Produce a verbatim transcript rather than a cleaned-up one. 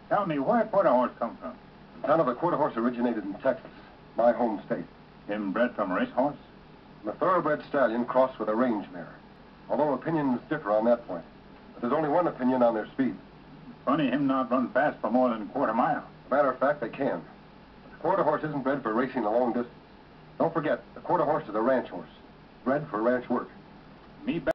Tell me, where quarter horse come from? The town of the quarter horse originated in Texas, my home state. Him bred from a racehorse? The thoroughbred stallion crossed with a range mare. Although opinions differ on that point. But there's only one opinion on their speed. Funny him not run fast for more than a quarter mile. As a matter of fact, they can. But the quarter horse isn't bred for racing a long distance. Don't forget, the quarter horse is a ranch horse, bred for ranch work. Me